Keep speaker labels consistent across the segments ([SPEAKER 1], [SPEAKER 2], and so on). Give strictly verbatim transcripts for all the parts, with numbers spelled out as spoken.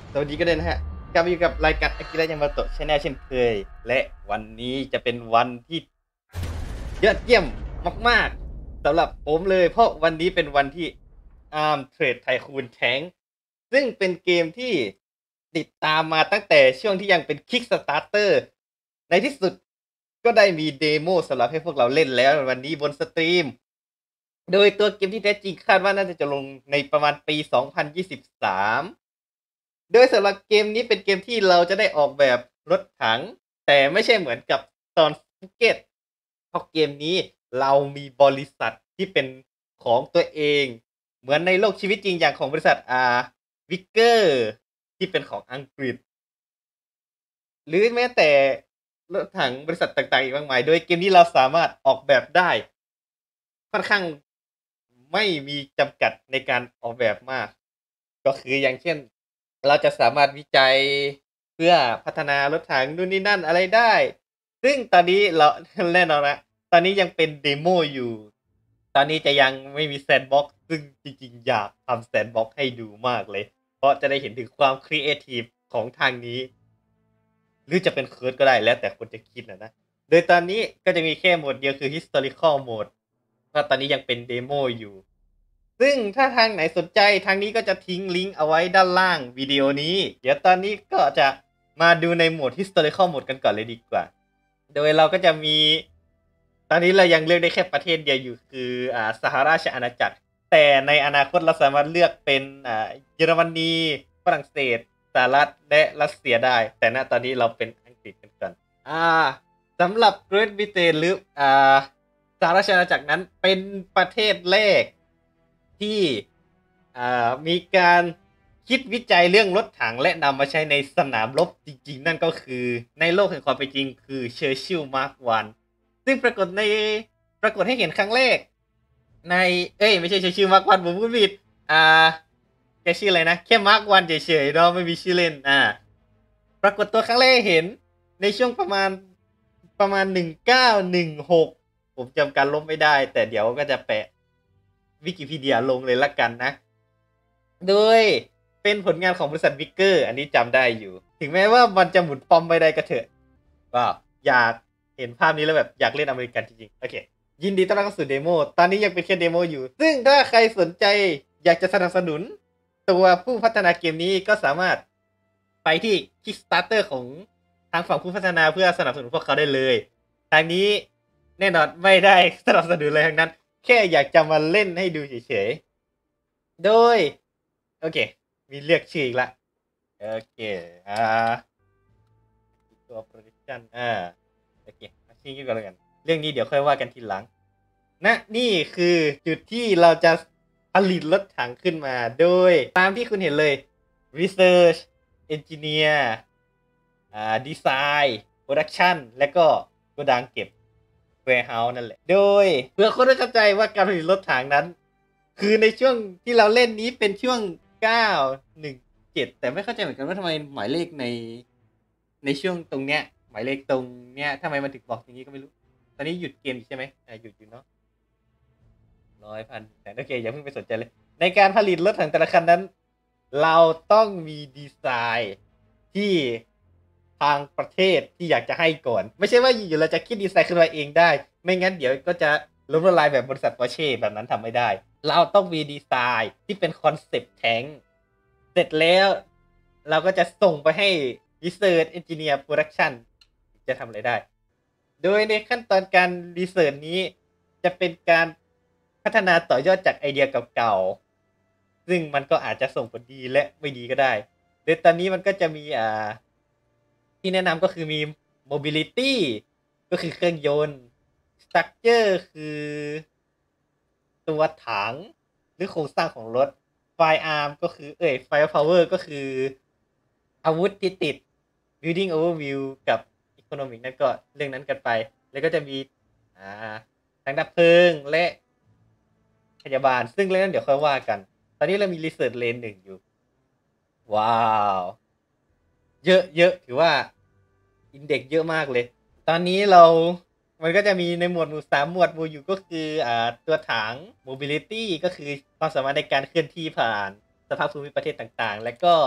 [SPEAKER 1] สวัสดีกันเลยนะฮะกลับมาอยู่กับรายการอากิระยามาโตะชาแนลเช่นเคยและวันนี้จะเป็นวันที่ยอดเยี่ยมมากๆสำหรับผมเลยเพราะวันนี้เป็นวันที่ Arm Trade Tycoon Tank ซึ่งเป็นเกมที่ติดตามมาตั้งแต่ช่วงที่ยังเป็น Kickstarter ในที่สุดก็ได้มีเดโมสำหรับให้พวกเราเล่นแล้ววันนี้บนสตรีมโดยตัวเกมที่แท้จริงคาดว่าน่าจะลงในประมาณปี สองพันยี่สิบสาม โดยสำหรับเกมนี้เป็นเกมที่เราจะได้ออกแบบรถถังแต่ไม่ใช่เหมือนกับตอนฟูเก็ตเพราะเกมนี้เรามีบริษัทที่เป็นของตัวเองเหมือนในโลกชีวิตจริงอย่างของบริษัทอ่าวิกเกอร์ที่เป็นของอังกฤษหรือแม้แต่รถถังบริษัทต่างๆอีกมากมายโดยเกมนี้เราสามารถออกแบบได้ค่อนข้างไม่มีจำกัดในการออกแบบมากก็คืออย่างเช่น เราจะสามารถวิจัยเพื่อพัฒนารถถังนู่นนี่นั่นอะไรได้ ซึ่งตอนนี้เรา แน่นอนนะตอนนี้ยังเป็นเดโมอยู่ ตอนนี้จะยังไม่มีแซนด์บ็อกซ์ซึ่งจริงๆอยากทำแซนด์บ็อกซ์ให้ดูมากเลย เพราะจะได้เห็นถึงความครีเอทีฟของทางนี้ หรือจะเป็นเคิร์ดก็ได้แล้วแต่คนจะคิดนะนะ โดยตอนนี้ก็จะมีแค่โหมดเดียวคือ historical mode เพราะตอนนี้ยังเป็นเดโมอยู่ ซึ่งถ้าทางไหนสนใจทางนี้ก็จะทิ้งลิงก์เอาไว้ด้านล่างวิดีโอนี้ เดี๋ยวตอนนี้ก็จะมาดูในโหมด historical mode กันก่อนเลยดีกว่า โดยเราก็จะมี ตอนนี้เรายังเลือกได้แค่ประเทศเดียวอยู่คืออ่าสหราชอาณาจักร แต่ในอนาคตเราสามารถเลือกเป็นอ่าเยอรมนีฝรั่งเศสสหรัฐและรัสเซียได้ แต่ณตอนนี้เราเป็นอังกฤษกันก่อนอ่าสำหรับ Great Britain หรืออ่าสหราชอาณาจักรนั้นเป็นประเทศแรกที่อ่ามีการคิดวิจัยเรื่องรถถังและนำมาใช้ในสนามรบจริงๆ นั่นก็คือในโลกแห่งความเป็นจริงคือ Churchill Mark วัน ซึ่งปรากฏในปรากฏให้เห็นครั้งแรกในเอ้ยไม่ใช่ชื่อมาร์ควันผมพูดผิดอ่าแกชื่ออะไรนะแค่มาร์ควันเฉยๆเนาะไม่มีชื่อเล่นอ่าปรากฏตัวครั้งแรกเห็นในช่วงประมาณประมาณหนึ่งเก้าหนึ่งหกผมจำการลบไม่ได้แต่เดี๋ยวก็จะแปะวิกิพีเดียลงเลยละกันนะโดยเป็นผลงานของบริษัทวิกเกอร์อันนี้จำได้อยู่ถึงแม้ว่ามันจะหมุนปอมไม่ได้ก็เถอะก็อยาก เห็นภาพนี้แล้วแบบอยากเล่นอเมริกันจริงๆโอเคยินดีต้อนรับเข้าสู่เดโมตอนนี้ยังเป็นแค่เดโมอยู่ซึ่งถ้าใครสนใจอยากจะสนับสนุนตัวผู้พัฒนาเกมนี้ก็สามารถไปที่ Kickstarter ของทางฝั่งผู้พัฒนาเพื่อสนับสนุนพวกเขาได้เลยทางนี้แน่นอนไม่ได้สนับสนุนอะไรทั้งนั้นแค่อยากจะมาเล่นให้ดูเฉยๆโดยโอเคมีเลือกชื่ออีกละโอเคอ่าตัวโปรดักชันอ่าโอเคมาชื่อกันแล้วกันเรื่องนี้เดี๋ยวค่อยว่ากันทีหลังนะนี่คือจุดที่เราจะผลิตรถถังขึ้นมาโดยตามที่คุณเห็นเลย Research Engineer อ่า Design Production และก็โกดังเก็บ Warehouse นั่นแหละ โดยเพื่อคนเข้าใจว่าการผลิตรถถังนั้น คือในช่วงที่เราเล่นนี้เป็นช่วงเก้า หนึ่ง เจ็ดแต่ไม่เข้าใจเหมือนกันว่าทำไมหมายเลขในในช่วงตรงเนี้ยหมายเลขตรงเนี้ยทำไมมันถึงบอกอย่างนี้ก็ไม่รู้ตอนนี้หยุดเกมใช่ไหมอ่าหยุดอยู่เนาะร้อยพันแต่โอเคอย่าเพิ่งไปสนใจเลยในการผลิตรถถังแต่ละคันนั้น เราต้องมีดีไซน์ที่ทางประเทศที่อยากจะให้ก่อนไม่ใช่ว่าอยู่ๆเราจะคิดดีไซน์ขึ้นมาเองได้ไม่งั้นเดี๋ยวก็จะล้มละลายแบบบริษัทปอร์เช่แบบนั้นทำไม่ได้เราต้องมีดีไซน์ที่เป็นคอนเซปต์แทงเสร็จแล้วเราก็จะส่งไปให้ Research Engineer Production จะทำอะไรได้โดยในขั้นตอนการรีเสิร์ชนี้จะเป็นการพัฒนาต่อยอดจากไอเดียเก่าๆซึ่งมันก็อาจจะส่งผลดีและไม่ดีก็ได้โดยตอนนี้มันก็จะมีอ่าที่แนะนำก็คือมี mobility ก็คือเครื่องยนต์ structure คือตัวถังหรือโครงสร้างของรถ firearm ก็คือเอ้ย firepower ก็คืออาวุธที่ติด building overview กับ economic นั่นก็เรื่องนั้นกันไปแล้วก็จะมีอ่าทางดับเพลิงและพยาบาลซึ่งเรื่องนั้นเดี๋ยวค่อยว่ากันตอนนี้เรามี research lane หนึ่งอยู่ว้าวเยอะเยอะถือว่าอินเด็กเยอะมากเลยตอนนี้เรามันก็จะมีในหมวดหมู่สามหมวดหมู่อยู่ก็คืออ่าตัวถัง mobility ก็คือความสามารถในการเคลื่อนที่ผ่านสภาพภูมิประเทศต่างๆ และก็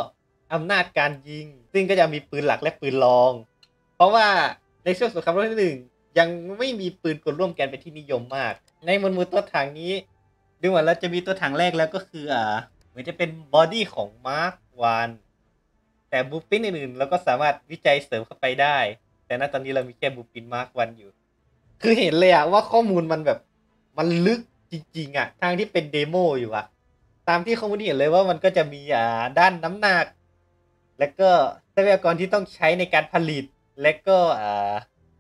[SPEAKER 1] อำนาจการยิงซึ่งก็จะมีปืนหลักและปืนรอง เพราะว่าในช่วงสงครามโลกที่หนึ่งยังไม่มีปืนกลร่วมกันเป็นที่นิยมมากในหมวดหมู่ตัวถังนี้ดูเหมือนเราจะมีตัวถังแรกแล้วก็คืออ่าเหมือนจะเป็นบอดี้ของมาร์ควันแต่บูปินอื่นๆเราก็สามารถวิจัยเสริมเข้าไปได้แต่ณตอนนี้เรามีแค่บูปินมาร์ควันอยู่คือเห็นเลยอะว่าข้อมูลมันแบบมันลึกจริงๆอะทางที่เป็นเดโมอยู่อะตามที่ข้อมูลที่เห็นเลยว่ามันก็จะมีอ่าด้านน้ำหนักแล้วก็ทรัพยากรที่ต้องใช้ในการผลิตและก็อ่า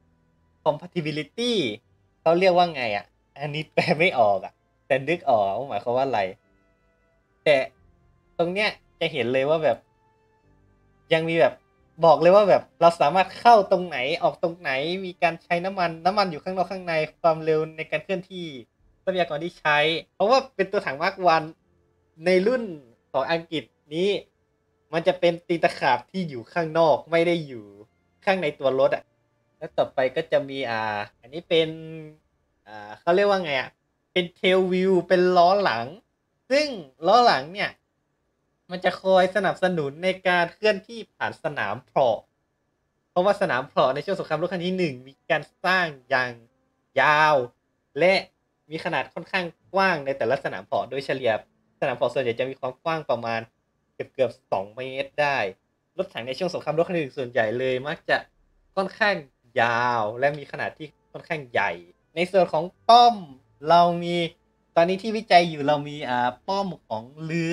[SPEAKER 1] compatibility เขาเรียกว่าไงอ่ะอันนี้แปลไม่ออกอ่ะแต่นึกออกว่าหมายความว่าอะไรแต่ตรงเนี้ยจะเห็นเลยว่าแบบยังมีแบบบอกเลยว่าแบบเราสามารถเข้าตรงไหนออกตรงไหนมีการใช้น้ำมันน้ำมันอยู่ข้างนอกข้างในความเร็วในการเคลื่อนที่ทรัพยากรที่ใช้ เพราะว่าเป็นตัวถังมาร์ควันในรุ่นของอังกฤษนี้มันจะเป็นตีนตะขาบที่อยู่ข้างนอกไม่ได้อยู่ข้างในตัวรถอ่ะแล้วต่อไปก็จะมีอ่าอันนี้เป็นอ่าเขาเรียกว่าไงอ่ะเป็นเทลวิวเป็นล้อหลังซึ่งล้อหลังเนี่ยมันจะคอยสนับสนุนในการเคลื่อนที่ผ่านสนามเพาะเพราะว่าสนามเพาะในช่วงสงครามโลกครั้งที่หนึ่งมีการสร้างอย่างยาวและมีขนาดค่อนข้างกว้างในแต่ละสนามเพาะโดยเฉลี่ยสนามเพาะส่วนใหญ่จะมีความกว้างประมาณเกือบเกือบสองเมตรได้รถถังในช่วงสงครามโลกครั้งที่หนึ่งส่วนใหญ่เลยมักจะค่อนข้างยาวและมีขนาดที่ค่อนข้างใหญ่ในส่วนของป้อมเรามีตอนนี้ที่วิจัยอยู่เรามีอ่าป้อมของเรือ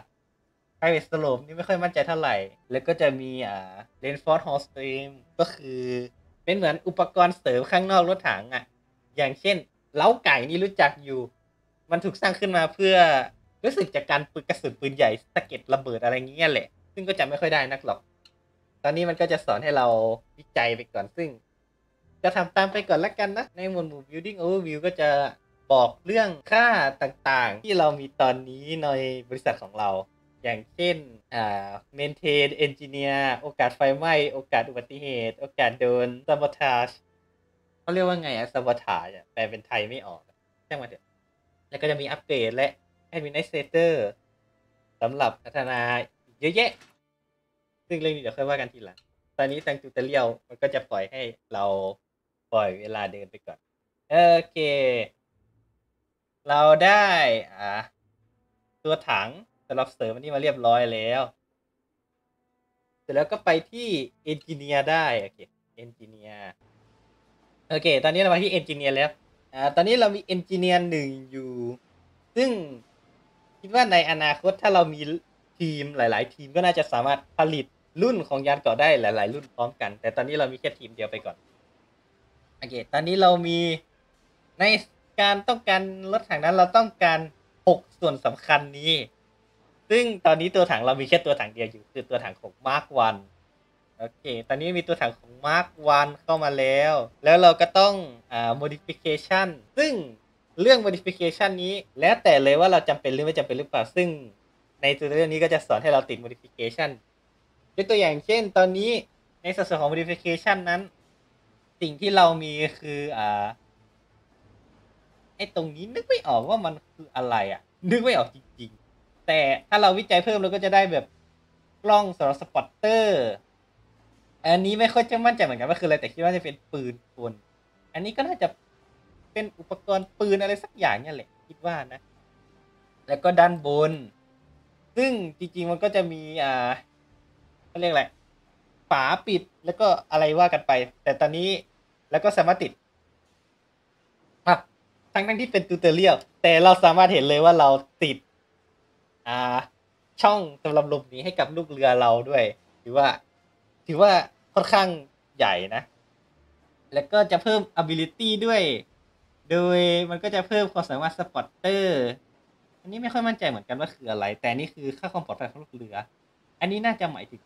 [SPEAKER 1] Private Slope นี่ไม่ค่อยมั่นใจเท่าไหร่แล้วก็จะมีอ่า Reinforced Hull Stream ก็คือเป็นเหมือนอุปกรณ์เสริมข้างนอกรถถังอ่ะอย่างเช่นเล้าไก่นี่รู้จักอยู่มันถูกสร้างขึ้นมาเพื่อรู้สึกจากการปืนกระสุนปืนใหญ่สะเก็ดระเบิดอะไรเงี้ยแหละซึ่งก็จำไม่ค่อยได้นักหรอกตอนนี้มันก็จะสอนให้เราวิจัยไปก่อนซึ่งจะทำตามไปก่อนละกันนะในหมวดหมู่ Building Overview ก็จะบอกเรื่องค่าต่างๆที่เรามีตอนนี้ในบริษัทของเราอย่างเช่นอ่า maintain engineer โอกาสไฟไหม้โอกาสอุบัติเหตุโอกาสโดน sabotage เขาเรียกว่าไงอะ sabotage อะแปลเป็นไทยไม่ออกช่างมันเถอะแล้วก็จะมีอัปเกรดและ administrator สำหรับพัฒนาเยอะแยะซึ่งเรื่องนี้เดี๋ยวค่อยว่ากันทีหลังตอนนี้ทางทูตเรียวมันก็จะปล่อยให้เราปล่อยเวลาเดินไปก่อนโอเคเราได้อ่าตัวถังสำหรับเสริมอันนี้มาเรียบร้อยแล้วเสร็จแล้วก็ไปที่เอนจิเนียร์ได้โอเคเอนจิเนียร์โอเคตอนนี้เรามาที่เอนจิเนียร์แล้วอ่าตอนนี้เรามีเอนจิเนียร์หนึ่งอยู่ซึ่งคิดว่าในอนาคตถ้าเรามีทีมหลายๆทีมก็น่าจะสามารถผลิตรุ่นของยานเกราะได้หลายๆรุ่นพร้อมกันแต่ตอนนี้เรามีแค่ทีมเดียวไปก่อนโอเคตอนนี้เรามีในการต้องการรถถังนั้นเราต้องการหกส่วนสำคัญนี้ซึ่งตอนนี้ตัวถังเรามีแค่ตัวถังเดียวอยู่คือตัวถังของมาร์ควันโอเคตอนนี้มีตัวถังของมาร์ควันเข้ามาแล้วแล้วเราก็ต้องอ่า modification ซึ่งเรื่อง modification นี้แล้วแต่เลยว่าเราจำเป็นหรือไม่จำเป็นหรือเปล่าซึ่งในตัวเรื่องนี้ก็จะสอนให้เราติด modification ยกตัวอย่างเช่นตอนนี้ในส่วนของ modification นั้นสิ่งที่เรามีคืออ่าไอ้ตรงนี้นึกไม่ออกว่ามันคืออะไรอ่ะนึกไม่ออกจริงๆแต่ถ้าเราวิจัยเพิ่มเราก็จะได้แบบกล้องสำหรับสปอตเตอร์อันนี้ไม่ค่อยจะมั่นใจเหมือนกันว่าคืออะไรแต่คิดว่าจะเป็นปืนกลอันนี้ก็น่าจะเป็นอุปกรณ์ปืนอะไรสักอย่างเนี่ยแหละคิดว่านะแล้วก็ด้านบนซึ่งจริงๆมันก็จะมีอ่าเขาเรียกอะไรฝาปิดแล้วก็อะไรว่ากันไปแต่ตอนนี้แล้วก็สามารถติดอ่ะทั้งทั้งที่เป็นตูเตอเรียลแต่เราสามารถเห็นเลยว่าเราติดอ่าช่องสำหรับหลบหนีให้กับลูกเรือเราด้วยถือว่าถือว่าค่อนข้างใหญ่นะแล้วก็จะเพิ่ม ability ด้วยโดยมันก็จะเพิ่มความสามารถสปอตเตอร์อันนี้ไม่ค่อยมั่นใจเหมือนกันว่าคืออะไรแต่นี่คือค่าความปลอดภัยของลูกเรืออันนี้น่าจะหมายถึง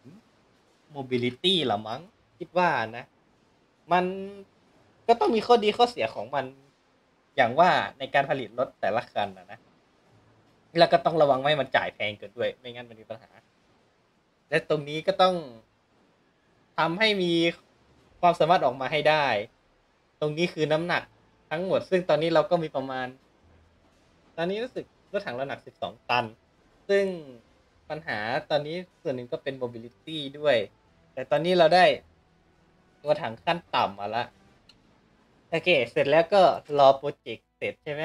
[SPEAKER 1] mobility หรอมั้งคิดว่านะมันก็ต้องมีข้อดีข้อเสียของมันอย่างว่าในการผลิตรถแต่ละคันนะนะแล้วก็ต้องระวังไม่ให้มันจ่ายแพงเกินด้วยไม่งั้นมันมีปัญหาและตรงนี้ก็ต้องทำให้มีความสามารถออกมาให้ได้ตรงนี้คือน้ำหนักทั้งหมดซึ่งตอนนี้เราก็มีประมาณตอนนี้รู้สึกรถถังเราหนักสิบสองตันซึ่งปัญหาตอนนี้ส่วนหนึ่งก็เป็น mobility ด้วย แต่ตอนนี้เราได้ตัวถังขั้นต่ำมาละโอเค เสร็จแล้วก็รอโปรเจกต์เสร็จใช่ไหม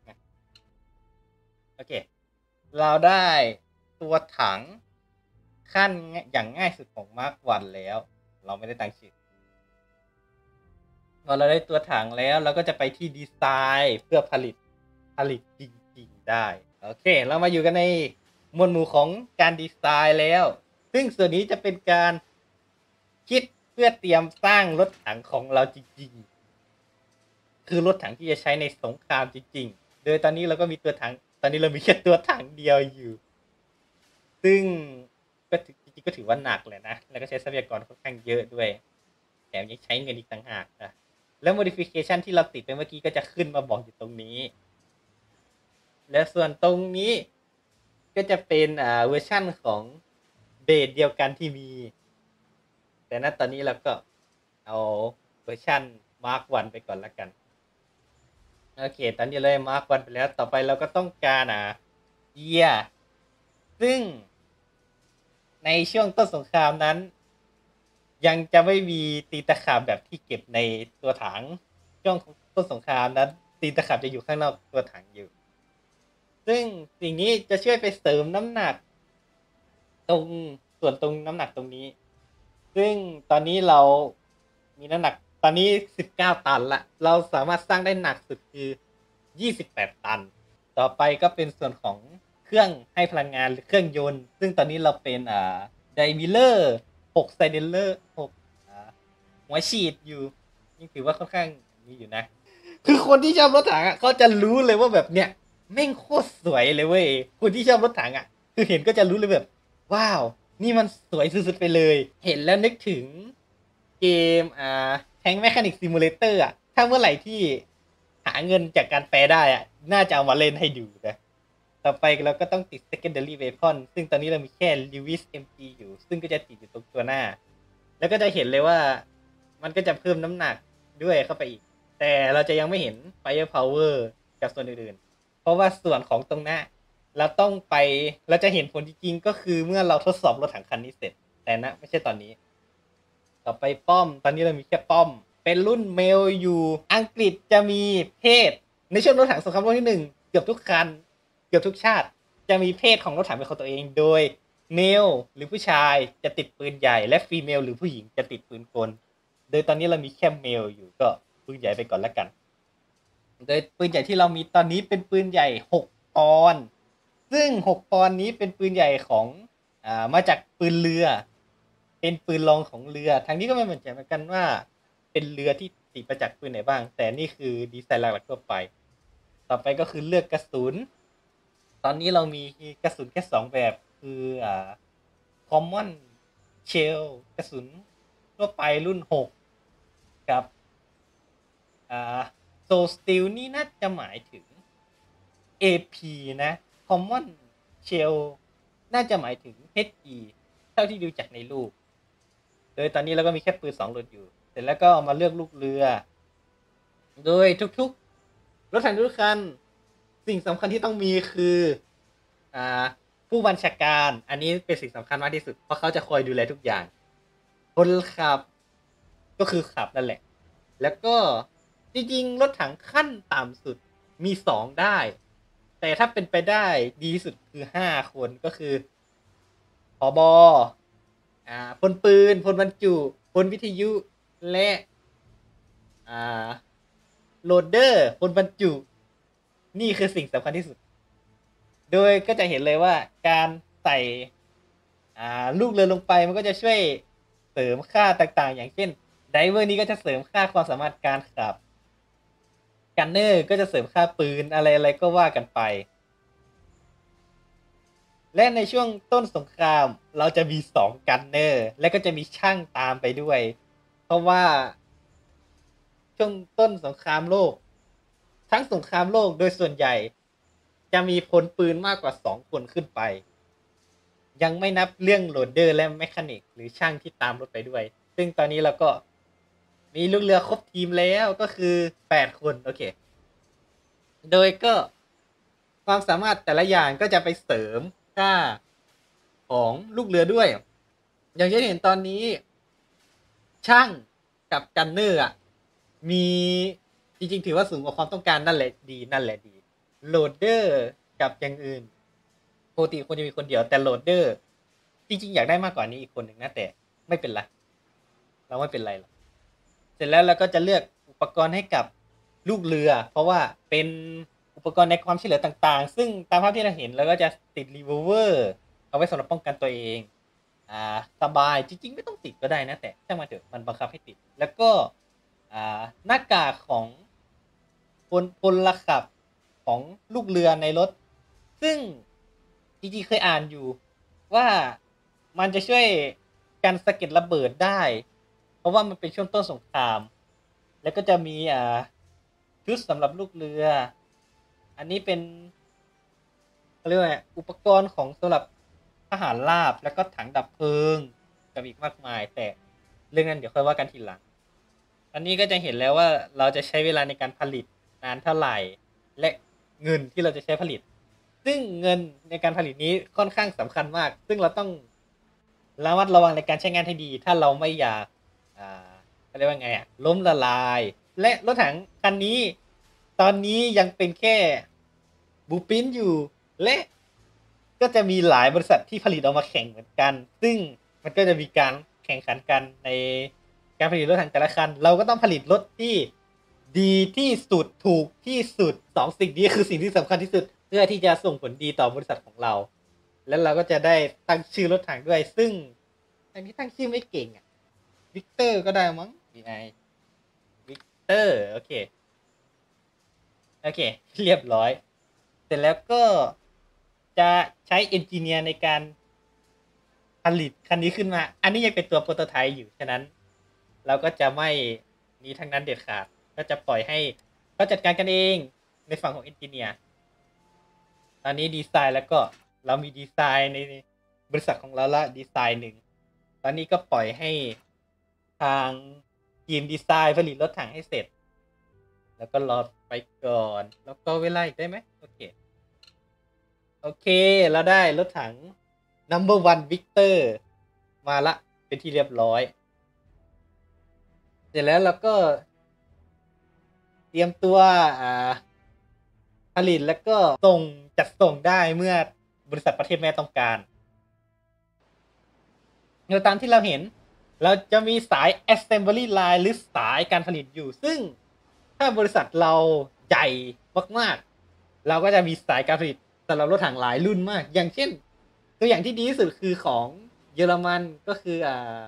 [SPEAKER 1] โอเค เราได้ตัวถังขั้นอย่างง่ายสุดของมาร์ควันแล้ว เราไม่ได้ตั้งชื่อพอเราได้ตัวถังแล้วเราก็จะไปที่ดีไซน์เพื่อผลิตผลิตจริงๆได้โอเคเรามาอยู่กันในหมวดหมู่ของการดีไซน์แล้วซึ่งส่วนนี้จะเป็นการคิดเพื่อเตรียมสร้างรถถังของเราจริงๆคือรถถังที่จะใช้ในสงครามจริงๆโดยตอนนี้เราก็มีตัวถังตอนนี้เรามีแค่ตัวถังเดียวอยู่ซึ่งก็จริงๆก็ถือว่าหนักเลยนะแล้วก็ใช้ทรัพยากรค่อนข้างเยอะด้วยแถมยังใช้เงินอีกต่างหากนะแล้ว modification ที่เราติดไปเมื่อกี้ก็จะขึ้นมาบอกอยู่ตรงนี้และส่วนตรงนี้ก็จะเป็นอ่าเวอร์ชั่นของเบสเดียวกันที่มีแต่ณตอนนี้เราก็เอาเวอร์ชั่น Mark วันไปก่อนละกันโอเคตอนนี้เลย Mark วันไปแล้วต่อไปเราก็ต้องการอ่าเยียซึ่งในช่วงต้นสงครามนั้นยังจะไม่มีตีตะขาบแบบที่เก็บในตัวถังช่วงต้นสงครามนั้นตีตะขาบจะอยู่ข้างนอกตัวถังอยู่ซึ่งสิ่งนี้จะช่วยไปเสริมน้ำหนักตรงส่วนตรงน้ำหนักตรงนี้ซึ่งตอนนี้เรามีน้ำหนักตอนนี้สิบเก้าตันละเราสามารถสร้างได้หนักสุดคือยี่สิบแปดตันต่อไปก็เป็นส่วนของเครื่องให้พลังงานหรือเครื่องยนต์ซึ่งตอนนี้เราเป็นอ่าไดมิลเลอร์หกไซเดนเลอร์หกอ่าหัวฉีดอยู่นี่ถือว่าค่อนข้างมีอยู่นะคือคนที่ชอบรถถังอ่ะเขาจะรู้เลยว่าแบบเนี้ยแม่งโคตรสวยเลยเว้ยคนที่ชอบรถถังอ่ะคือเห็นก็จะรู้เลยแบบว้าวนี่มันสวยสุดๆไปเลยเห็นแล้วนึกถึงเกมอ่าแทงแมคานิกซิมูเลเตอร์อ่ะถ้าเมื่อไหร่ที่หาเงินจากการแปลได้อ่ะน่าจะเอามาเล่นให้ดูนะต่อไปเราก็ต้องติด secondary weapon ซึ่งตอนนี้เรามีแค่ Lewis เอ็ม จี อยู่ซึ่งก็จะติดอยู่ตรงตัวหน้าแล้วก็จะเห็นเลยว่ามันก็จะเพิ่มน้ำหนักด้วยเข้าไปอีกแต่เราจะยังไม่เห็น fire power กับส่วนอื่นๆเพราะว่าส่วนของตรงหน้าเราต้องไปเราจะเห็นผลจริงๆก็คือเมื่อเราทดสอบรถถังคันนี้เสร็จแต่นะไม่ใช่ตอนนี้ต่อไปป้อมตอนนี้เรามีแค่ป้อมเป็นรุ่นเมลอยู่อังกฤษจะมีเพศในช่วงรถถังสงครามโลกที่หนึ่งเกือบทุกคันเกือบทุกชาติจะมีเพศของรถถังเป็นของตัวเองโดยเมลหรือผู้ชายจะติดปืนใหญ่และฟีเมลหรือผู้หญิงจะติดปืนกลโดยตอนนี้เรามีแค่เมลอยู่ก็ปืนใหญ่ไปก่อนละกันโดยปืนใหญ่ที่เรามีตอนนี้เป็นปืนใหญ่หกปอนด์ซึ่งหกปอนด์นี้เป็นปืนใหญ่ของอ่ามาจากปืนเรือเป็นปืนรองของเรือทางนี้ก็ไม่เหมือนกันว่าเป็นเรือที่ติดมาจากปืนไหนบ้างแต่นี่คือดีไซน์หลักๆทั่วไปต่อไปก็คือเลือกกระสุนตอนนี้เรามีกระสุนแค่สองแบบคืออ่า common shell กระสุนทั่วไปรุ่นหกกับอ่า soul steel นี่น่าจะหมายถึง เอ พี นะ common shell น่าจะหมายถึง เอช อี เท่าที่ดูจากในรูปโดยตอนนี้เราก็มีแค่ปืนสองรถอยู่เสร็จแล้วก็มาเลือกลูกเรือโดยทุกๆรถถังทุกคันสิ่งสำคัญที่ต้องมีคืออ่าผู้บัญชาการอันนี้เป็นสิ่งสำคัญมากที่สุดเพราะเขาจะคอยดูแลทุกอย่างคนขับก็คือขับนั่นแหละแล้วก็จริงๆรถถังขั้นต่ำสุดมีสองได้แต่ถ้าเป็นไปได้ดีสุดคือห้าคนก็คือผบ.อ่าพลปืนพลบรรจุพลวิทยุและอ่าโหลดเดอร์พลบรรจุนี่คือสิ่งสำคัญที่สุดโดยก็จะเห็นเลยว่าการใส่อ่าลูกเรือลงไปมันก็จะช่วยเสริมค่าต่างๆอย่างเช่นไดเวอร์นี้ก็จะเสริมค่าความสามารถการขับกันเนอร์ก็จะเสริมค่าปืนอะไรๆก็ว่ากันไปและในช่วงต้นสงครามเราจะมีสองกันเนอร์และก็จะมีช่างตามไปด้วยเพราะว่าช่วงต้นสงครามโลกทั้งสงครามโลกโดยส่วนใหญ่จะมีพลปืนมากกว่าสองคนขึ้นไปยังไม่นับเรื่องโหลดเดอร์และแมคานิกหรือช่างที่ตามรถไปด้วยซึ่งตอนนี้เราก็มีลูกเรือครบทีมแล้วก็คือแปดคนโอเคโดยก็ความสามารถแต่ละอย่างก็จะไปเสริมค่าของลูกเรือด้วย อย่างที่เห็นตอนนี้ช่างกับกันเนอร์อ่ะมีจริงๆถือว่าสูงกว่าความต้องการนั่นแหละดีนั่นแหละดีโหลดเดอร์กับอย่างอื่นปกติควรจะมีคนเดียวแต่โหลดเดอร์จริงๆอยากได้มากกว่านี้อีกคนหนึ่งนะแต่ไม่เป็นไรเราไม่เป็นไรหรอกเสร็จแล้วเราก็จะเลือกอุปกรณ์ให้กับลูกเรือเพราะว่าเป็นอุปกรณ์ในความช่วยเหลือต่างๆซึ่งตามภาพที่เราเห็นเราก็จะติดรีโวลเวอร์เอาไว้สำหรับป้องกันตัวเองอ่าสบายจริงๆไม่ต้องติดก็ได้นะแต่ช่างมาเถอะมันบังคับให้ติดแล้วก็อ่าหน้ากากของพลพลขับของลูกเรือในรถซึ่งจริงๆเคยอ่านอยู่ว่ามันจะช่วยกันสะเก็ดระเบิดได้เพราะว่ามันเป็นช่วงต้นสงครามแล้วก็จะมีอ่าชุดสำหรับลูกเรืออันนี้เป็นเรียกว่าอุปกรณ์ของสำหรับทหารราบแล้วก็ถังดับเพลิงกับอีกมากมายแต่เรื่องนั้นเดี๋ยวค่อยว่ากันทีหลังอันนี้ก็จะเห็นแล้วว่าเราจะใช้เวลาในการผลิตนานเท่าไหร่และเงินที่เราจะใช้ผลิตซึ่งเงินในการผลิตนี้ค่อนข้างสำคัญมากซึ่งเราต้องระมัดระวังในการใช้งานให้ดีถ้าเราไม่อยากอ่าเรียกว่าไงอะล้มละลายและรถถังคันนี้ตอนนี้ยังเป็นแค่บูปินอยู่และก็จะมีหลายบริษัทที่ผลิตออกมาแข่งเหมือนกันซึ่งมันก็จะมีการแข่งขันกันในการผลิตรถถังแต่ละคันเราก็ต้องผลิตรถที่ดีที่สุดถูกที่สุดสองสิ่งนี้คือสิ่งที่สำคัญที่สุดเพื่อที่จะส่งผลดีต่อบริษัทของเราแล้วเราก็จะได้ตั้งชื่อรถถังด้วยซึ่งอันนี้ตั้งชื่อไม่เก่งอ่ะวิกเตอร์ก็ได้มั้ง วี ไอ วิกเตอร์โอเคโอเคเรียบร้อยเสร็จแล้วก็จะใช้เอนจิเนียร์ในการผลิตคันนี้ขึ้นมาอันนี้ยังเป็นตัวโปรโตไทป์อยู่ฉะนั้นเราก็จะไม่นี้ทั้งนั้นเด็ดขาดก็จะปล่อยให้เขาจัดการกันเองในฝั่งของเอนจิเนียร์ตอนนี้ดีไซน์แล้วก็เรามีดีไซน์ในบริษัทของเราละดีไซน์หนึ่งตอนนี้ก็ปล่อยให้ทางทีมดีไซน์ผลิตรถถังให้เสร็จแล้วก็รอไปก่อนแล้วก็เวลาอีกได้ไหมโอเคโอเคเราได้รถถัง number one Victor มาละเป็นที่เรียบร้อยเสร็จแล้วเราก็เตรียมตัวอ่าผลิตแล้วก็ส่งจัดส่งได้เมื่อบริษัทประเทศแม่ต้องการโดยตามที่เราเห็นเราจะมีสาย assembly line หรือสายการผลิตอยู่ซึ่งถ้าบริษัทเราใหญ่มากๆเราก็จะมีสายการผลิตสำหรับรถถังหลายรุ่นมากอย่างเช่นตัวอย่างที่ดีที่สุดคือของเยอรมันก็คืออ่า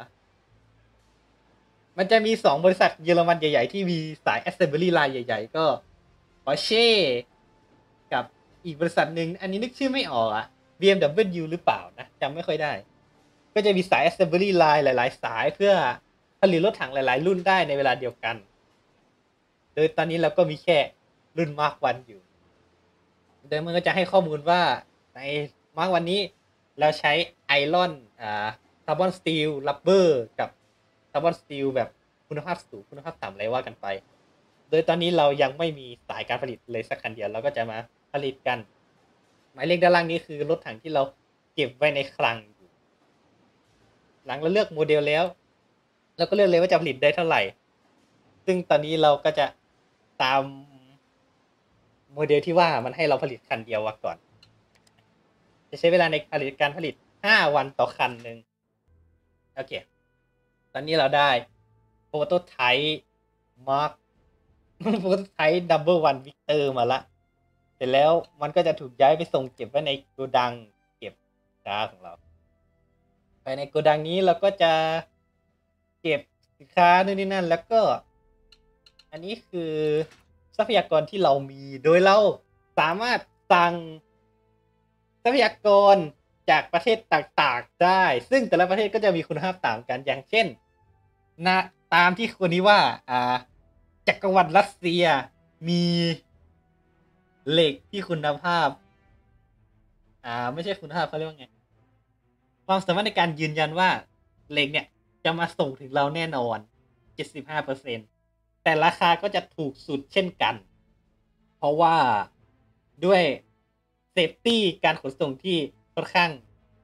[SPEAKER 1] มันจะมีสองบริษัทเยอรมันใหญ่ๆที่มีสาย assembly line ใหญ่ๆก็ Porsche กับอีกบริษัทหนึ่งอันนี้นึกชื่อไม่ออกอะ บี เอ็ม ดับเบิลยู หรือเปล่านะจำไม่ค่อยได้ก็จะมีสาย assembly line หลายๆสายเพื่อผลิตรถถังหลายๆรุ่นได้ในเวลาเดียวกันโดยตอนนี้เราก็มีแค่รุ่น Mark วันอยู่โดยมันก็จะให้ข้อมูลว่าใน Mark วันนี้เราใช้ไอรอนอ่าคาร์บอนสตีลรับเบอร์กับคาร์บอนสตีลแบบคุณภาพสูงคุณภาพต่ำอะไรว่ากันไปโดยตอนนี้เรายังไม่มีสายการผลิตเลยสักคันเดียวเราก็จะมาผลิตกันหมายเลขด้านล่างนี้คือรถถังที่เราเก็บไว้ในคลังอยู่หลังเราเลือกโมเดลแล้วเราก็เลือกเลยว่าจะผลิตได้เท่าไหร่ซึ่งตอนนี้เราก็จะตามโมเดลที่ว่ามันให้เราผลิตคันเดียวก่อนจะใช้เวลาในผลิตการผลิตห้าวันต่อคันหนึ่งโอเคตอนนี้เราได้โปรโตไทป์มาร์คโปรโตไทป์ดับเบิลวันวิกเตอร์มาละเสร็จแล้วมันก็จะถูกย้ายไปส่งเก็บไว้ในโกดังเก็บสินค้าของเราภายในโกดังนี้เราก็จะเก็บสินค้านู่นนี่นั่นแล้วก็อันนี้คือทรัพยากรที่เรามีโดยเราสามารถสั่งทรัพยากรจากประเทศต่างๆได้ซึ่งแต่ละประเทศก็จะมีคุณภาพต่างกันอย่างเช่นนะตามที่คนนี้ว่าอ่าจักรวรรดิรัสเซียมีเหล็กที่คุณภาพอ่าไม่ใช่คุณภาพเขาเรียกว่าไงความสามารถในการยืนยันว่าเหล็กเนี่ยจะมาส่งถึงเราแน่นอน เจ็ดสิบห้าเปอร์เซ็นต์ แต่ราคาก็จะถูกสุดเช่นกันเพราะว่าด้วยเซฟตี้การขนส่งที่ค่อนข้าง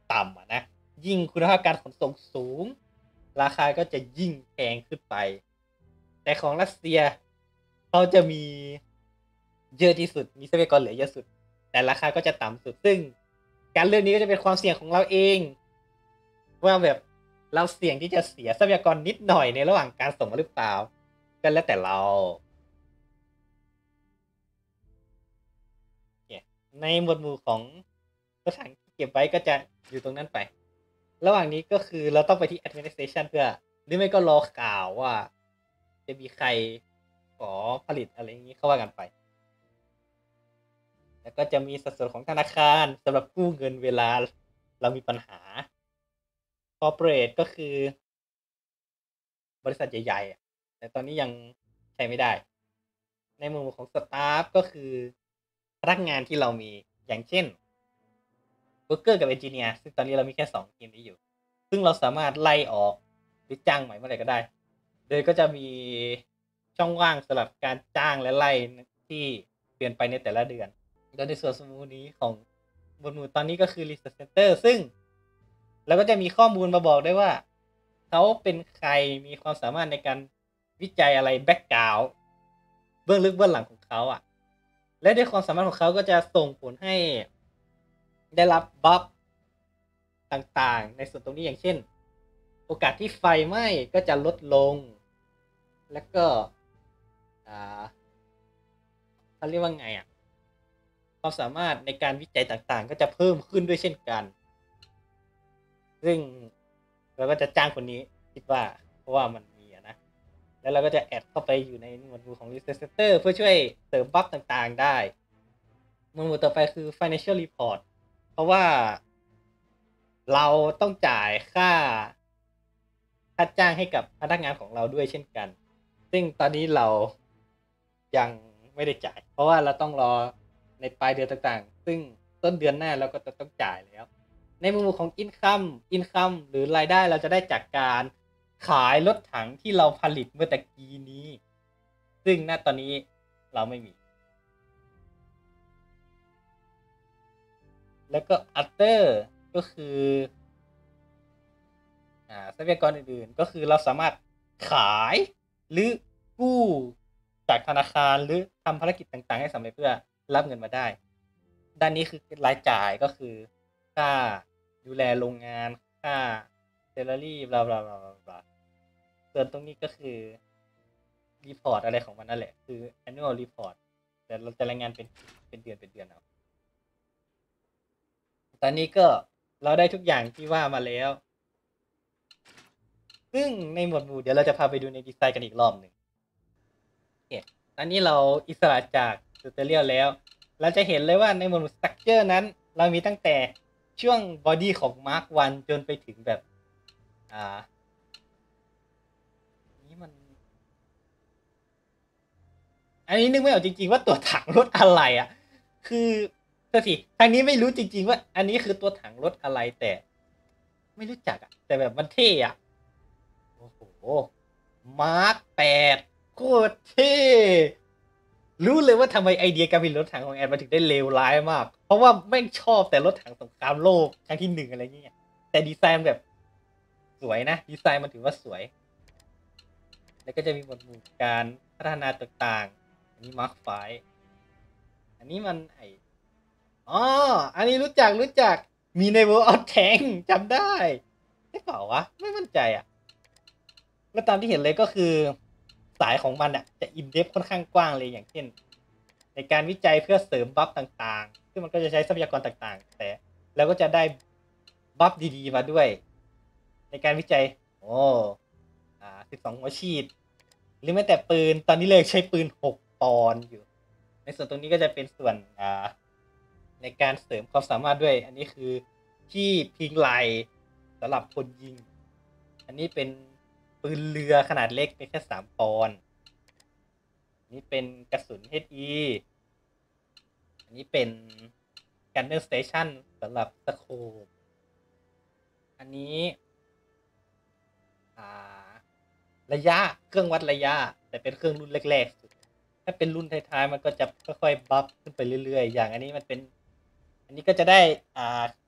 [SPEAKER 1] ต่ำอะนะยิ่งคุณภาพการขนส่งสูงราคาก็จะยิ่งแพงขึ้นไปแต่ของรัสเซียเขาจะมีเยอะที่สุดมีทรัพยากรเหลือเยอะสุดแต่ราคาก็จะต่ำสุดซึ่งการเลือกนี้ก็จะเป็นความเสี่ยงของเราเองว่าแบบเราเสี่ยงที่จะเสียทรัพยากรนิดหน่อยในระหว่างการส่งมาหรือเปล่าก็แล้วแต่เราเนี่ยในหมวดหมู่ของสถานที่เก็บไว้ก็จะอยู่ตรงนั้นไประหว่างนี้ก็คือเราต้องไปที่ administration เพื่อหรือไม่ก็รอข่าวว่าจะมีใครขอผลิตอะไรอย่างนี้เข้าว่ากันไปแล้วก็จะมีสัดส่วนของธนาคารสำหรับกู้เงินเวลาเรามีปัญหา corporate ก็คือบริษัทใหญ่ๆแต่ตอนนี้ยังใช้ไม่ได้ในมุมของสตาฟก็คือพนักงานที่เรามีอย่างเช่นเวิร์กเกอร์กับเอนจิเนียร์ซึ่งตอนนี้เรามีแค่สองทีมนี้อยู่ซึ่งเราสามารถไล่ออกหรือจ้างใหม่เมื่อไหร่ก็ได้โดยก็จะมีช่องว่างสำหรับการจ้างและไล่ที่เปลี่ยนไปในแต่ละเดือนโดยในส่วนสมมุตินี้ของบนหมู่ตอนนี้ก็คือ Research Center ซึ่งเราก็จะมีข้อมูลมาบอกได้ว่าเขาเป็นใครมีความสามารถในการวิจัยอะไรแบ็กกราวด์เบื้องลึกเบื้องหลังของเขาอ่ะและด้วยความสามารถของเขาก็จะส่งผลให้ได้รับบัฟต่างๆในส่วนตรงนี้อย่างเช่นโอกาสที่ไฟไหม้ก็จะลดลงแล้วก็อ่าเขาเรียกว่าไงอ่ะความสามารถในการวิจัยต่างๆก็จะเพิ่มขึ้นด้วยเช่นกันซึ่งเราก็จะจ้างคนนี้คิดว่าเพราะว่ามันมีนะแล้วเราก็จะแอดเข้าไปอยู่ในหมวดหมู่ของ Research Center เพื่อช่วยเสริมบัฟต่างๆได้หมวดหมู่ต่อไปคือ Financial Report เพราะว่าเราต้องจ่ายค่าค่าจ้างให้กับพนักงานของเราด้วยเช่นกันซึ่งตอนนี้เรายังไม่ได้จ่ายเพราะว่าเราต้องรอในปลายเดือนต่างๆซึ่งต้นเดือนหน้าเราก็จะต้องจ่ายแล้วในมุมของ income income หรือรายได้เราจะได้จากการขายรถถังที่เราผลิตเมื่อตะกี้นี้ซึ่งณตอนนี้เราไม่มีแล้วก็ other ก็คืออ่าทรัพยากรอื่นๆก็คือเราสามารถขายหรือกู้จากธนาคารหรือทำภารกิจต่างๆให้สำเร็จเพื่อรับเงินมาได้ด้านนี้คือรายจ่ายก็คือค่าดูแลโรงงานค่าเซลลารี่บลาบลาบลาบลาส่วนตรงนี้ก็คือรีพอร์ตอะไรของมันนั่นแหละคือ annual report แต่เราจะรายงานเป็นเป็นเดือนเป็นเดือนเอาตอนนี้ก็เราได้ทุกอย่างที่ว่ามาแล้วซึ่งในหมวดหมู่เดี๋ยวเราจะพาไปดูในดีไซน์กันอีกรอบหนึ่งเนี่ยตอนนี้เราอิสระจากทูตอเรียลแล้วเราจะเห็นเลยว่าในหมวดหมู่ structure นั้นเรามีตั้งแต่ช่วง body ของ Mark วันจนไปถึงแบบอ่านี่มันอันนี้นึกไม่ออกจริงๆว่าตัวถังรถอะไรอ่ะคือเธอสิทางนี้ไม่รู้จริงๆว่าอันนี้คือตัวถังรถอะไรแต่ไม่รู้จักอ่ะแต่แบบมันเท่อ่ะโอ้โหมาร์คแปดโคตรเท่รู้เลยว่าทำไมไอเดียการผลิตรถถังของแอนมันถึงได้เลวร้ายมากเพราะว่าแม่งชอบแต่รถถังสงครามโลกครั้งที่หนึ่งอะไรเงี้ยแต่ดีไซน์แบบสวยนะดีไซน์มันถือว่าสวยแล้วก็จะมีหมวดหมู่การพัฒนาต่างๆอันนี้มาร์คไฟอันนี้มันไออ๋ออันนี้รู้จักรู้จักมีใน World of Tank จำได้ได้เปล่าวะไม่มั่นใจอ่ะแล้วตามที่เห็นเลยก็คือสายของมันอ่ะจะอินเดฟค่อนข้างกว้างเลยอย่างเช่นในการวิจัยเพื่อเสริมบัฟต่างๆซึ่งมันก็จะใช้ทรัพยากรต่างๆแต่แล้วก็จะได้บัฟดีๆมาด้วยในการวิจัยโอ้อ่าสิบสองหัวฉีดหรือแม้แต่ปืนตอนนี้เลยใช้ปืนหกปอนด์อยู่ในส่วนตรงนี้ก็จะเป็นส่วนอ่าในการเสริมความสามารถด้วยอันนี้คือที่พิงไหลสำหรับคนยิงอันนี้เป็นปืนเรือขนาดเล็กเป็นแค่สามปอนด์นี่เป็นกระสุน เอช อี อันนี้เป็น Gunner Station สำหรับสโคปอันนี้ระยะเครื่องวัดระยะแต่เป็นเครื่องรุ่นแรกๆสุดถ้าเป็นรุ่นท้ายๆมันก็จะค่อยๆบัฟขึ้นไปเรื่อยๆอย่างอันนี้มันเป็นอันนี้ก็จะได้อ่าเป็น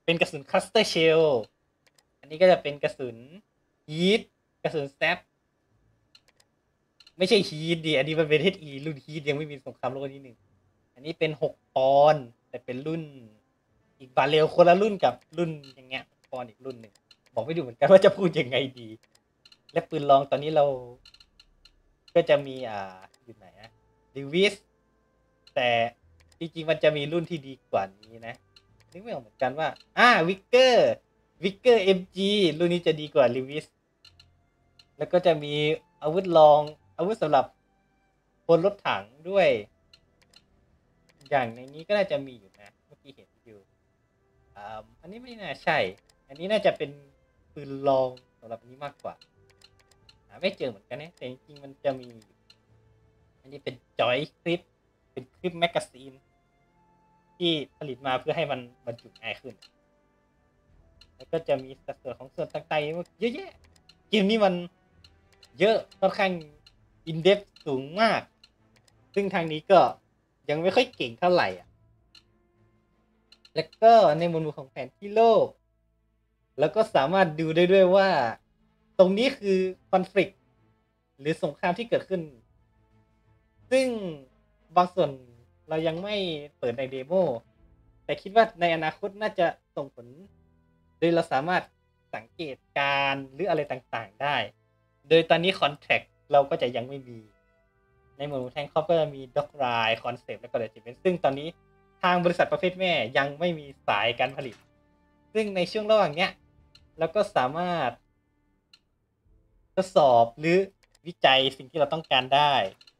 [SPEAKER 2] เป็นกระสุนคลัสเตอร์เชลอันนี้ก็จะเป็นกระสุนฮีทกระสุนแซปไม่ใช่ฮีทดิอันนี้มันเป็น เอช อี รุ่นฮีทยังไม่มีสงครามโลกที่หนึ่งอันนี้เป็นหกปอนด์แต่เป็นรุ่นอีกบาเรลคนละรุ่นกับรุ่นอย่างเงี้ยปอนด์อีกรุ่นหนึ่งบอกไม่ถูกเหมือนกันว่าจะพูดยังไงดีและปืนลองตอนนี้เราก็จะมีอ่าอยู่ไหนอะลิวิสแต่จริงๆมันจะมีรุ่นที่ดีกว่านี้นะนึกไม่ออกเหมือนกันว่าอ่าวิกเกอร์วิกเกอร์ เอ็ม จี รุ่นนี้จะดีกว่าลิวิสแล้วก็จะมีอาวุธลองอาวุธสำหรับบนรถถังด้วยอย่างในนี้ก็น่าจะมีอยู่นะเมื่อกี้เห็นอยู่อ่าอันนี้ไม่น่าใช่อันนี้น่าจะเป็นปืนลองสำหรับนี้มากกว่าหาไม่เจอเหมือนกันนะแต่จริงๆมันจะมีอันนี้เป็นจอยคลิปเป็นคลิปแมกกาซีนที่ผลิตมาเพื่อให้มันบรรจุง่ายขึ้นแล้วก็จะมีสัดส่วนของส่วนต่างๆเยอะแยะเกมนี้มันเยอะค่อนข้างอินเดปสูงมากซึ่งทางนี้ก็ยังไม่ค่อยเก่งเท่าไหร่อ่ะแล้วก็ในหมวดหมู่ของแผนที่โลกแล้วก็สามารถดูได้ด้วยว่าตรงนี้คือคอนฟ lict หรือสงครามที่เกิดขึ้นซึ่งบางส่วนเรายังไม่เปิดในเดโมแต่คิดว่าในอนาคตน่าจะส่งผลโดยเราสามารถสังเกตการหรืออะไรต่างๆได้โดยตอนนี้คอนแทคเราก็จะยังไม่มีในหมวดหมู่แทงคอปก็จะมีด็อกไรคอนเซปต์และก็เดจิเมนต์ซึ่งตอนนี้ทางบริษัทประเภทแม่ยังไม่มีสายการผลิตซึ่งในช่วงระหว่างเนี้ยเราก็สามารถทดสอบหรือวิจัยสิ่งที่เราต้องการได้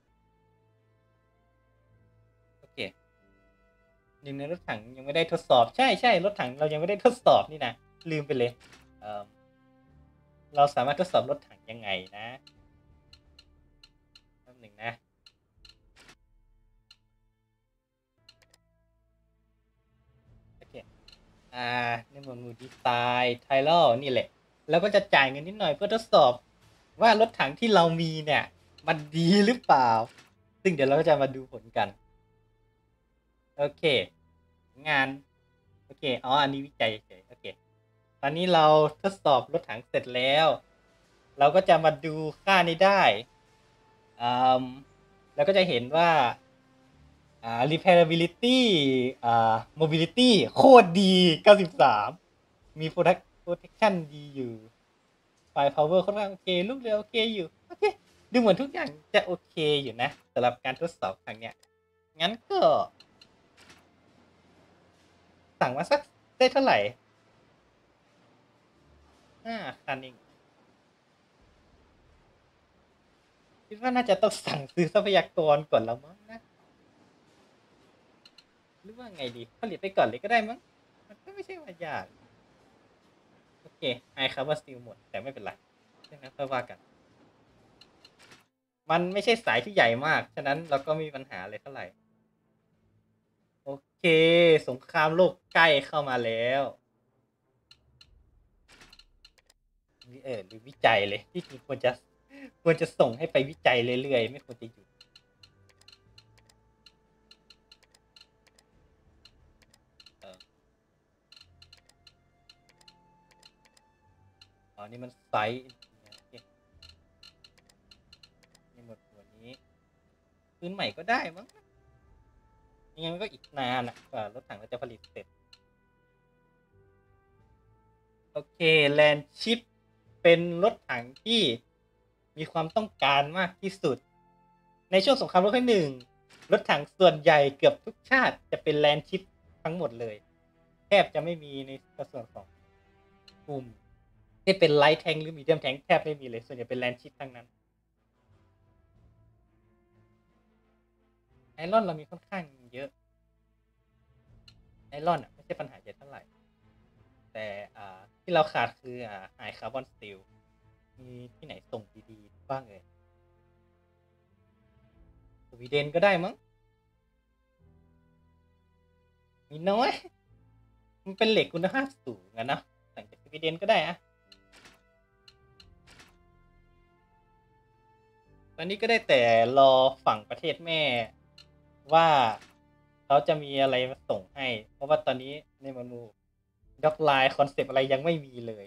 [SPEAKER 2] โอเคหนึ่งในรถถังยังไม่ได้ทดสอบใช่ใช่รถถังเรายังไม่ได้ทดสอบนี่นะลืมไปเลยเอ่อเราสามารถทดสอบรถถังยังไงนะแป๊บหนึ่งนะโอเคอ่าในหมวดหมู่ดีไซน์ไทเลอร์นี่แหละแล้วก็จะจ่ายเงินนิดหน่อยเพื่อทดสอบว่ารถถังที่เรามีเนี่ยมันดีหรือเปล่าซึ่งเดี๋ยวเราก็จะมาดูผลกันโอเคงานโอเคอ๋ออันนี้วิจัยเฉยโอเคตอนนี้เราทดสอบรถถังเสร็จแล้วเราก็จะมาดูค่านี้ได้อ่าแล้วก็จะเห็นว่าอ่า repairability อ่า mobility โคตรดีเก้าสิบสามมี protect protection ดีอยู่ fire power ค่อนข้างโอเคลูกเรือโอเคอยู่โอเคดูเหมือนทุกอย่างจะโอเคอยู่นะสำหรับการทดสอบครั้งเนี้ยงั้นก็สั่งมาสักได้เท่าไหร่ห้าคันเองคิดว่าน่าจะต้องสั่งซื้อทรัพยากรก่อนแล้วมั้งนะหรือว่าไงดีผลิตไปก่อนเลยก็ได้มั้งมันก็ไม่ใช่ว่ายากโอเคไอคาร์บอนสตีลหมดแต่ไม่เป็นไรเรื่องนั้นค่อยว่ากันมันไม่ใช่สายที่ใหญ่มากฉะนั้นเราก็ไม่มีปัญหาอะไรเท่าไหร่โอเคสงครามโลกใกล้เข้ามาแล้วเออหรือวิจัยเลยที่จริงควรจะควรจะส่งให้ไปวิจัยเรื่อยๆไม่ควรจะหยุดเอออ๋อนี่มันไซส์นี่หมดหัวนี้ปืนใหม่ก็ได้มั้งยังไงมันก็อีกนานอ่ะกว่ารถถังเราจะผลิตเสร็จโอเคแลนชิปเป็นรถถังที่มีความต้องการมากที่สุดในช่วงสงครามโลกครั้งที่หนึ่งรถถังส่วนใหญ่เกือบทุกชาติจะเป็นแลนชิปทั้งหมดเลยแทบจะไม่มีในส่วนของกลุ่มที่เป็นไลท์แทงหรือมีเดียมแทงแทบไม่มีเลยส่วนใหญ่เป็นแลนชิปทั้งนั้นไอรอนเรามีค่อนข้างเยอะไอรอนอ่ะไม่ใช่ปัญหาใหญ่เท่าไหร่แต่อ่าที่เราขาดคืออ่าไฮคาร์บอนสตีลมีที่ไหนส่งดีๆบ้างเอ่ยสวีเดนก็ได้มั้งมีน้อยมันเป็นเหล็กคุณภาพสูงอะนะสั่งจากสวีเดนก็ได้อะตอนนี้ก็ได้แต่รอฝั่งประเทศแม่ว่าเขาจะมีอะไรมาส่งให้เพราะว่าตอนนี้ในหมวดหมู่ด็อกไลน์คอนเซปต์อะไรยังไม่มีเลย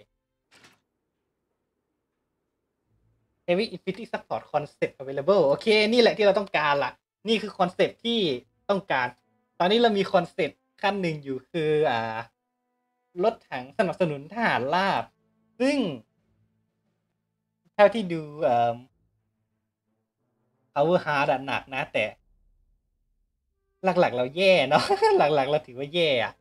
[SPEAKER 2] Heavy Infinity Support Concept Available โอเคนี่แหละที่เราต้องการละนี่คือคอนเซปต์ที่ต้องการตอนนี้เรามีคอนเซปต์ขั้นหนึ่งอยู่คืออ่ารถถังสนับสนุนทหารราบซึ่งเท่าที่ดูเอ่อ Power Hard หนักนะแต่หลักๆเราแย่เนาะ หลักๆเราถือว่าแย่อะ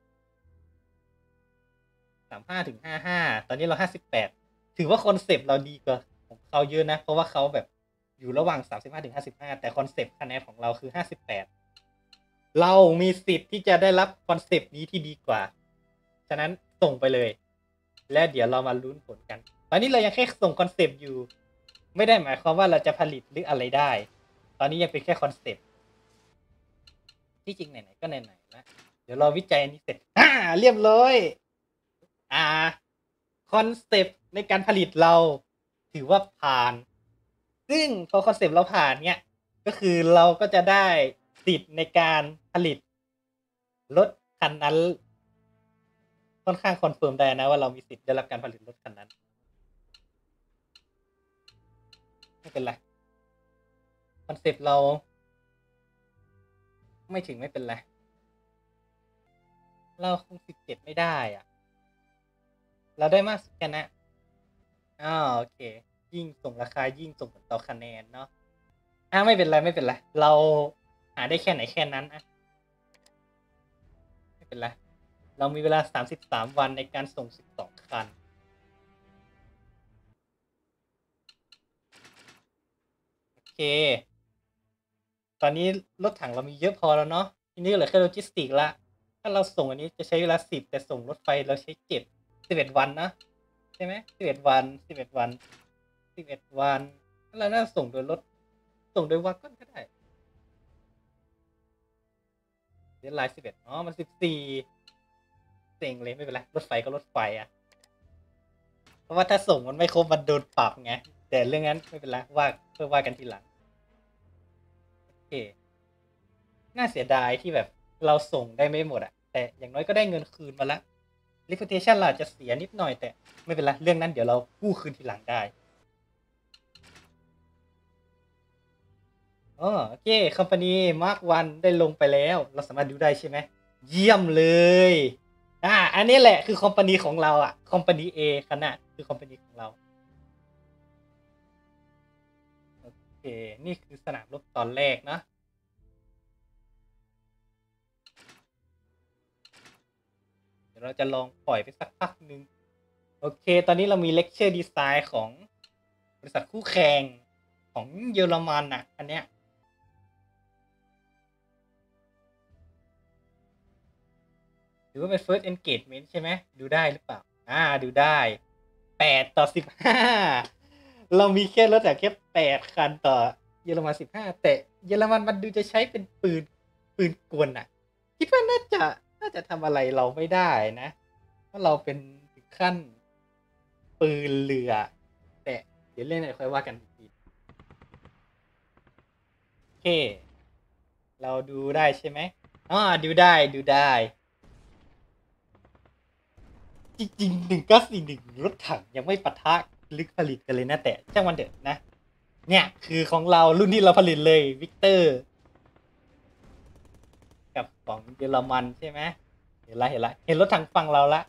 [SPEAKER 2] สามห้าถึงห้าห้าตอนนี้เราห้าสิบแปดถือว่าคอนเซปต์เราดีกว่าของเขาเยอะนะเพราะว่าเขาแบบอยู่ระหว่างสามสิบห้าถึงห้าสิบห้าแต่คอนเซปต์คะแนนของเราคือห้าสิบแปดเรามีสิทธิ์ที่จะได้รับคอนเซปต์นี้ที่ดีกว่าฉะนั้นส่งไปเลยและเดี๋ยวเรามาลุ้นผลกันตอนนี้เรายังแค่ส่งคอนเซปต์อยู่ไม่ได้หมายความว่าเราจะผลิตหรืออะไรได้ตอนนี้ยังเป็นแค่คอนเซปต์ที่จริงไหนๆก็ไหนๆนะเดี๋ยวรอวิจัยอันนี้เสร็จอ่าเรียบร้อยอ่าคอนเซปต์ในการผลิตเราถือว่าผ่านซึ่งพอคอนเซปต์เราผ่านเนี่ยก็คือเราก็จะได้สิทธิ์ในการผลิตรถคันนั้นค่อนข้างคอนเฟิร์มได้นะว่าเรามีสิทธิ์ได้รับการผลิตรถคันนั้นไม่เป็นไรคอนเซปต์เราไม่ถึงไม่เป็นไรเราคงสิบเจ็ดไม่ได้อ่ะเราได้มากสุดแค่นั้นอ้าวโอเคยิ่งส่งราคายิ่งส่งผลต่อคะแนนเนาะอ่าไม่เป็นไรไม่เป็นไรเราหาได้แค่ไหนแค่นั้นอ่ะไม่เป็นไรเรามีเวลาสามสิบสามวันในการส่งสิบสองคันโอเคตอนนี้รถถังเรามีเยอะพอแล้วเนาะทีนี้เหลือแค่โลจิสติกละถ้าเราส่งอันนี้จะใช้เวลาสิบแต่ส่งรถไฟเราใช้เจ็ดสิบเอ็ดวันนะใช่ไหมสิบเอ็ดวันสิบเอ็ดวันสิบเอ็ดวันแล้วน่าส่งโดยรถส่งโดยวากอนก็ได้เดดไลน์สิบเอ็ดอ๋อมันสิบสี่เซ็งเลยไม่เป็นไรรถไฟก็รถไฟอ่ะเพราะว่าถ้าส่งมันไม่ครบมันโดนปรับไงแต่เรื่องนั้นไม่เป็นไรว่าเพื่อว่ากันทีหลังโอเคน่าเสียดายที่แบบเราส่งได้ไม่หมดอะแต่อย่างน้อยก็ได้เงินคืนมาละ reputation เราอาจจะเสียนิดหน่อยแต่ไม่เป็นไรเรื่องนั้นเดี๋ยวเรากู้คืนทีหลังได้อ๋อโอเคคอมพานีมาร์ควันได้ลงไปแล้วเราสามารถดูได้ใช่ไหมเยี่ยมเลยอ่าอันนี้แหละคือคอมพานีของเราอ่ะคอมพานี A ขนาดคือคอมพานีของเราโอเคนี่คือสนามรบตอนแรกนะเดี๋ยวเราจะลองปล่อยไปสักพักหนึ่งโอเคตอนนี้เรามีเลคเชอร์ดีไซน์ของบริษัทคู่แข่งของเยอรมันอ่ะอันเนี้ยหรือว่าเป็น first engagement ใช่ไหมดูได้หรือเปล่าอ่าดูได้แปดต่อสิบห้าเรามีแค่รถแต่แค่แปดคันต่อเยอรมันสิบห้าแต่เยอรมันมันดูจะใช้เป็นปืนปืนกลน่ะคิดว่าน่าจะน่าจะทำอะไรเราไม่ได้นะเพราะเราเป็นถึงขั้นปืนเรือแต่เดี๋ยวเรื่องไหนค่อยว่ากันอีกทีโอเคเราดูได้ใช่ไหมอ๋อดูได้ดูได้จริงๆหนึ่งเก้าสี่หนึ่งรถถังยังไม่ปะทะลึกผลิตกันเลยนะแต่ช่างมันเถอะนะเนี่ยคือของเรารุ่นที่เราผลิตเลยวิกเตอร์กับของเยอรมันใช่ไหมเห็นละเห็นละเห็นรถถังฝั่งเราละ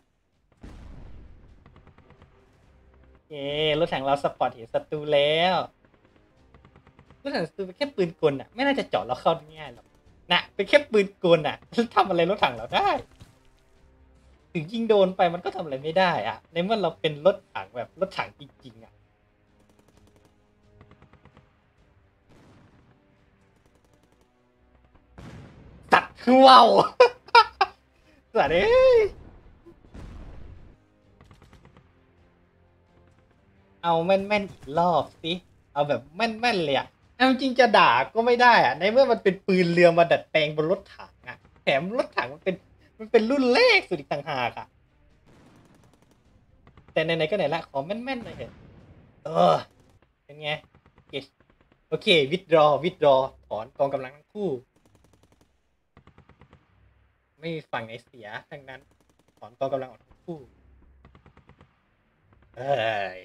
[SPEAKER 2] เอรถถังเราสปอร์ตเห็นศัตรูแล้วรถถังศัตรูเป็นแค่ปืนกลอ่ะไม่น่าจะเจาะเราเข้าง่ายหรอกนะเป็นแค่ปืนกลอ่ะทำอะไรรถถังเราได้ถึงยิงโดนไปมันก็ทำอะไรไม่ได้อ่ะในเมื่อเราเป็นรถถังแบบรถถังจริงๆอ่ะสัตว์ว้าวสัตว์เอ้ยเอาแม่นๆอีกรอบสิเอาแบบแม่นๆเลยอ่ะเอาจริงจะด่าก็ไม่ได้อ่ะในเมื่อมันเป็นปืนเรือมาดัดแปลงบนรถถังอ่ะแถมรถถังมันเป็นมันเป็นรุ่นแรกสุดอีกต่างหากอ่ะแต่ไหนๆก็ไหนละขอแม่นๆหน่อยเถอะเออเป็นไงโอเควิดรอวิดรอถอนกองกำลังทั้งคู่ไม่มีฝั่งไหนเสียทั้งนั้นถอนกองกำลังออกอู้เอ้ย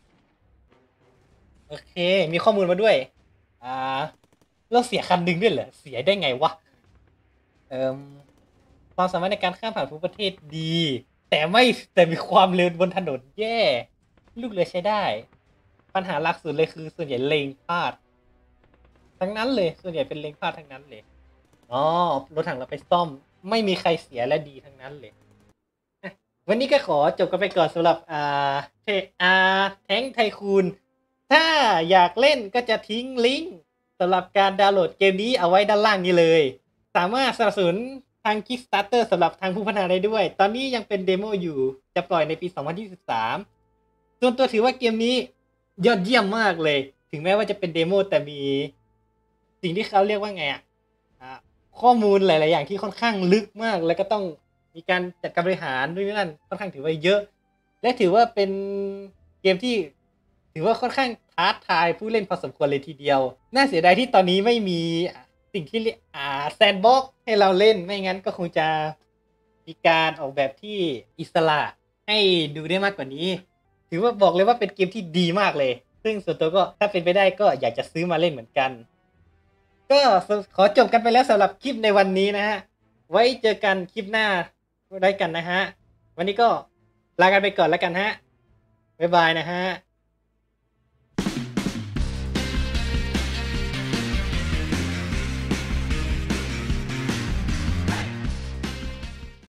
[SPEAKER 2] โอเค มีข้อมูลมาด้วย อ่า เราเสียคันหนึ่งด้วยเหรอ เสียได้ไงวะ เอ่มความสามารถในการข้ามผ่านภูมิประเทศดี แต่ไม่แต่มีความเร็วบนถนนแย่ ลูกเรือใช้ได้ ปัญหาหลักสุดเลยคือส่วนใหญ่เลงพลาด ทั้งนั้นเลย ส่วนใหญ่เป็นเลงพลาดทั้งนั้นเลย อ๋อ รถถังเราไปซ่อม ไม่มีใครเสียและดีทั้งนั้นเลยอ่ะวันนี้ก็ขอจบกันไปก่อนสำหรับอ่าเทอาแท้งไทคูน ถ้าอยากเล่นก็จะทิ้งลิงก์สำหรับการดาวน์โหลดเกมนี้เอาไว้ด้านล่างนี้เลย สามารถสนับสนุนทาง Kickstarter สำหรับทางผู้พัฒนาได้ด้วย ตอนนี้ยังเป็นเดโมอยู่ จะปล่อยในปี สองพันยี่สิบสาม ส่วนตัวถือว่าเกมนี้ยอดเยี่ยมมากเลย ถึงแม้ว่าจะเป็นเดโมแต่มีสิ่งที่เขาเรียกว่าไงอ่ะอ่าข้อมูลหลาย ๆ อย่างที่ค่อนข้างลึกมาก แล้วก็ต้องมีการจัดการบริหารด้วยนั่นค่อนข้างถือว่าเยอะ และถือว่าเป็นเกมที่ถือว่าค่อนข้างท้าทายผู้เล่นพอสมควรเลยทีเดียว น่าเสียดายที่ตอนนี้ไม่มีสิ่งที่เรียกอ่าแซนด์บ็อกซ์ให้เราเล่น ไม่งั้นก็คงจะมีการออกแบบที่อิสระให้ดูได้มากกว่านี้ ถือว่าบอกเลยว่าเป็นเกมที่ดีมากเลย ซึ่งส่วนตัวก็ถ้าเป็นไปได้ก็อยากจะซื้อมาเล่นเหมือนกัน ก็ขอจบกันไปแล้วสำหรับคลิปในวันนี้นะฮะ ไว้เจอกันคลิปหน้าได้กันนะฮะ วันนี้ก็ลากันไปก่อนแล้วกันฮะ บ๊ายบายนะฮะ